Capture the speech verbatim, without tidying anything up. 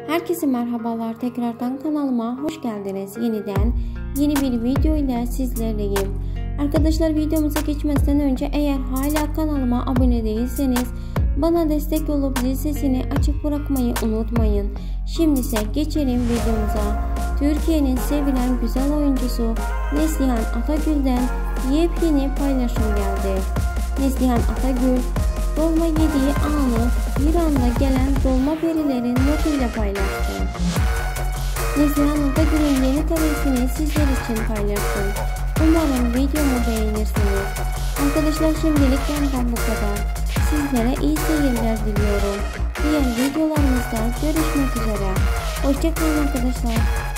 Herkese merhabalar, tekrardan kanalıma hoş geldiniz. Yeniden yeni bir video ile sizlerleyim. Arkadaşlar, videomuza geçmeden önce eğer hala kanalıma abone değilseniz bana destek olup zil sesini açık bırakmayı unutmayın. Şimdi ise geçelim videomuza. Türkiye'nin sevilen güzel oyuncusu Neslihan Atagül'den yepyeni paylaşım geldi. Neslihan Atagül dolma yediği anı bir anda gelen dolma perilerin notuyla paylaştı. Neslihan Atagül'ün yeni karesini sizler için paylaştım. Umarım videomu beğenirsiniz. Arkadaşlar, şimdilik benden bu kadar. Sizlere iyi seyirler diliyorum. Diğer videolarımızda görüşmek üzere. Hoşça kalın arkadaşlar.